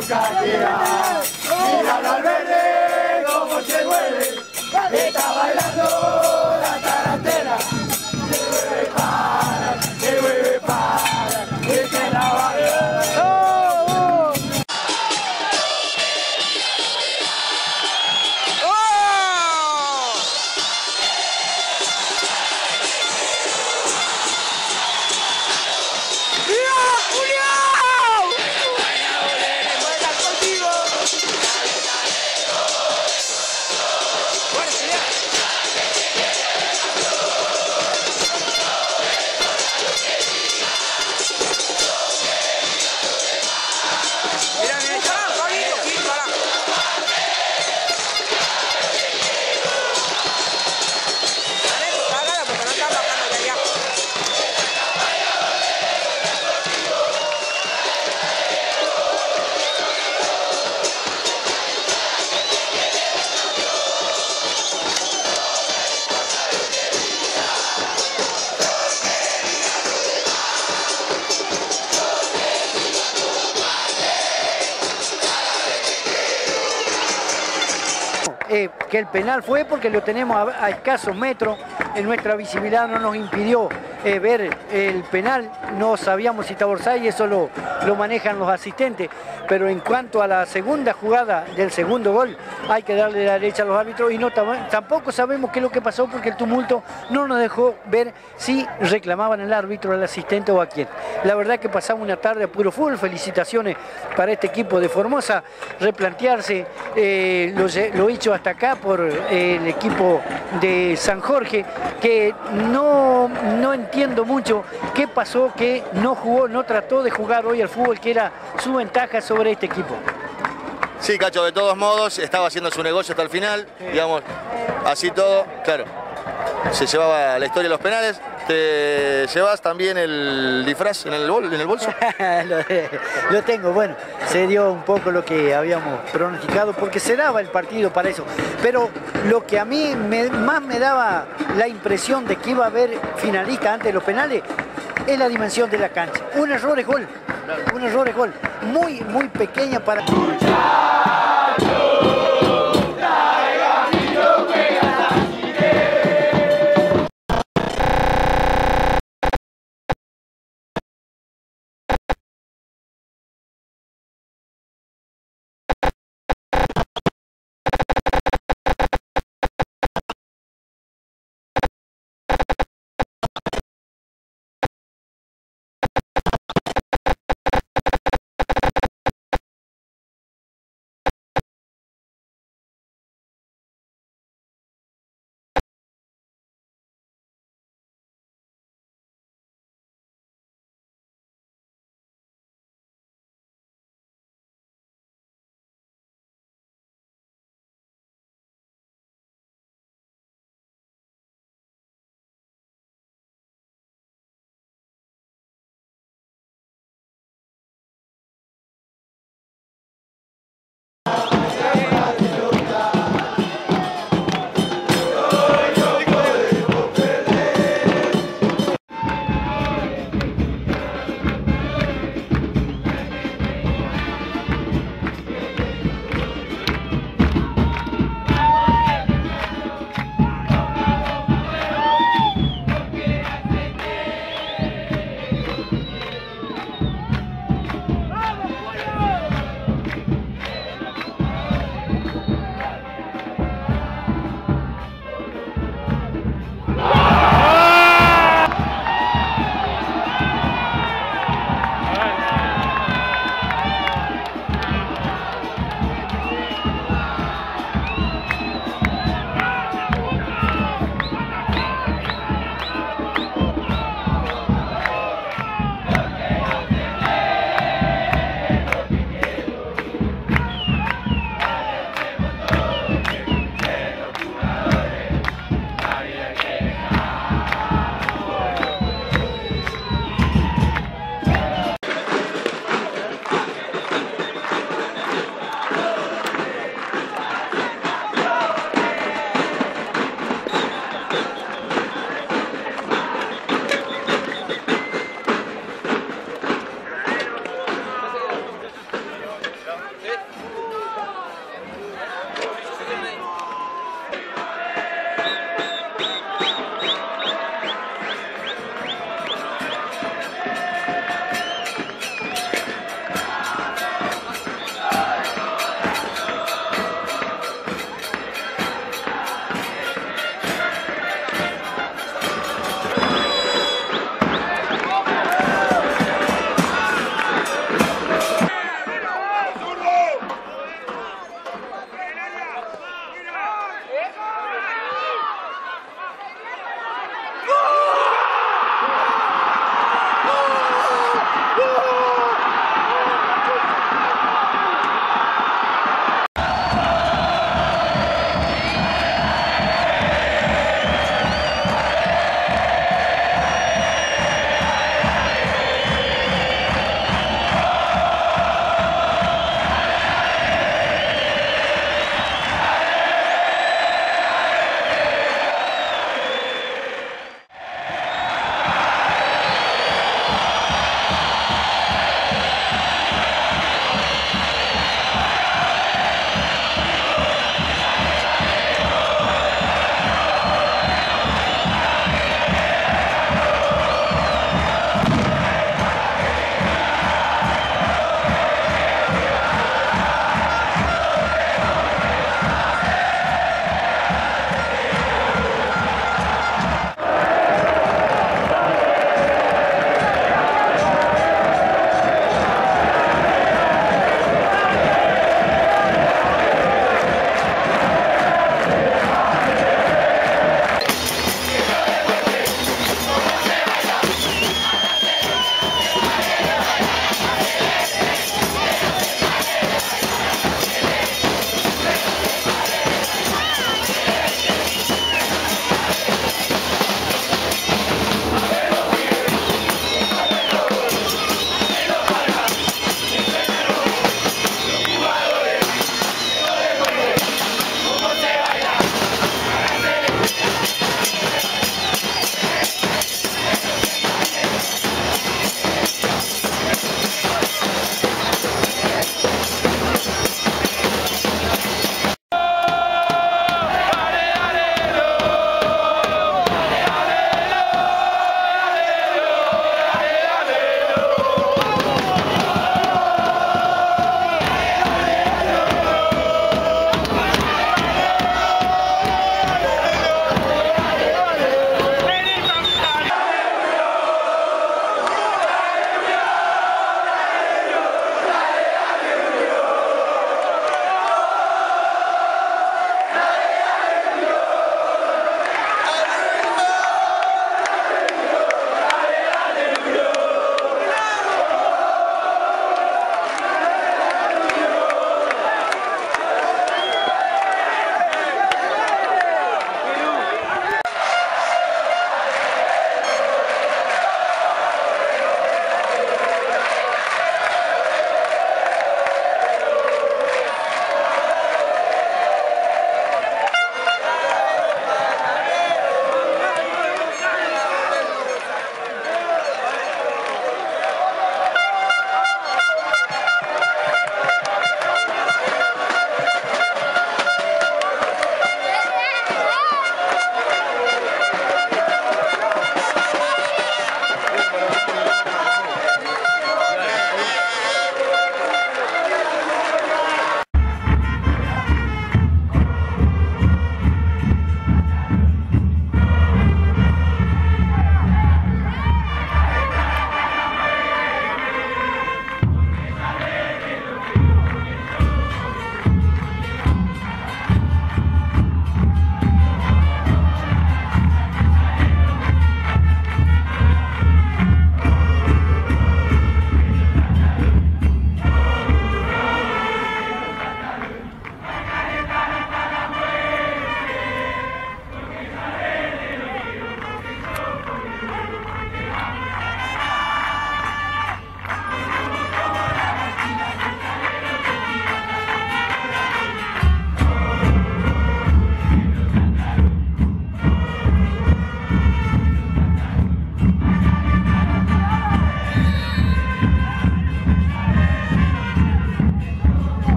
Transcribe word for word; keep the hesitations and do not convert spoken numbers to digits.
nunca queda. Míralo al verde como se mueve, está bailando la tarantela. Se mueve para, se mueve para, y que la baila. ¡Oh, oh! Eh, que el penal fue porque lo tenemos a, a escasos metros, en nuestra visibilidad no nos impidió eh, ver el penal, no sabíamos si estaba offside y eso lo, lo manejan los asistentes, pero en cuanto a la segunda jugada del segundo gol, hay que darle la derecha a los árbitros y no tampoco sabemos qué es lo que pasó porque el tumulto no nos dejó ver si reclamaban al árbitro, al asistente o a quién. La verdad que pasamos una tarde a puro fútbol, felicitaciones para este equipo de Formosa, replantearse eh, lo, lo hecho hasta acá por eh, el equipo de San Jorge, que no, no entiendo mucho qué pasó, que no jugó, no trató de jugar hoy al fútbol, que era su ventaja sobre este equipo. Sí, Cacho, de todos modos, estaba haciendo su negocio hasta el final, sí. Digamos, así todo, claro, se llevaba la historia de los penales. ¿Te llevas también el disfraz en el, bol, en el bolso? lo, lo tengo, bueno, se dio un poco lo que habíamos pronosticado, porque se daba el partido para eso, pero lo que a mí me, más me daba la impresión de que iba a haber finalista antes de los penales, es la dimensión de la cancha. Un error es gol, un error es gol, muy, muy pequeña para...